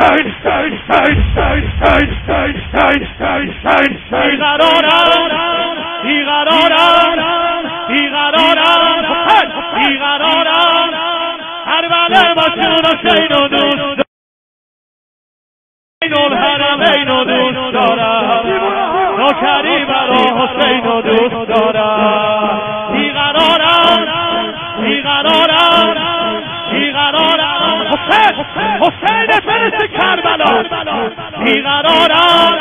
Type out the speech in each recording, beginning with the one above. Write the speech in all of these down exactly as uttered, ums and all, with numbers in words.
بیقرارم بیقرارم بیقرارم بیقرارم کربلا باشون حسین و دوست این الحرمین و دوست دارم نوکری برا حسین و دوست دارم بیقرارم بیقرارم بیقرارم حسین حسین فرست کربلا بیقرارم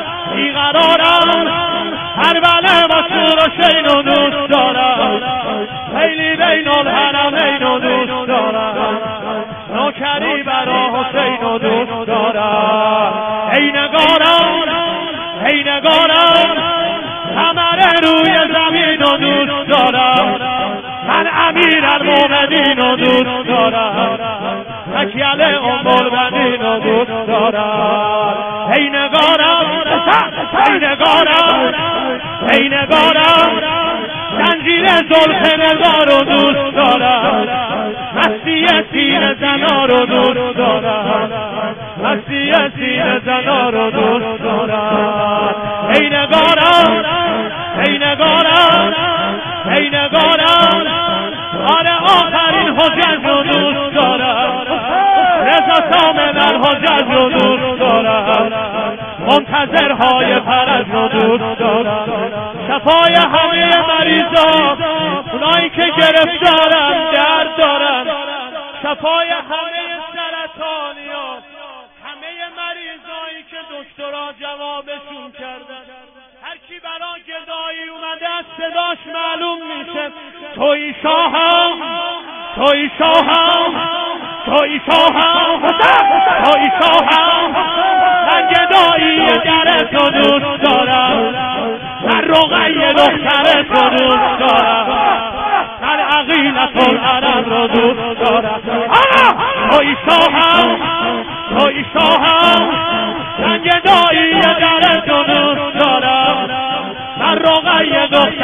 بیقرارم کربلا باشون حسین و دوست دارم خیلی بین الحرمین و دوست دارم نوکری برا حسین و دوست دارم ای نگارم ای نگارم کمر روی زمین و دوست دارم من امیر المومنین و دوست دارم تکیل ام البنین و دوست دارم ای نگارم ای نگارم ای نگارم زنجیر زلف نگار رو دوست دارم مستی تیر زنا رو دوست دارم مستی تیر زنا رو دوست دارم ای نگارم ای نگارم ای نگارم آره آخرین حجج رو دوست دارم رضا سامن الحجج رو دوست دارم منتظرهای فرج رو دوست دارم شفای همه مریضا اونایی که گرفتارن درد دارن شفای همه سرطانیا همه مریضایی که دکترها جوابشون کردن هر کی برا گدایی اومده از صداش معلوم میشه توی شاهم توی شاهم توی شاهم توی شاهم من گدایی در تو دوست دارم من رقیه دختر تو دوست دارم من عقیلت العرب رو دوست دارم توی شاهم توی شاهم من گدایی در تو دوست دارم من رقیه دختر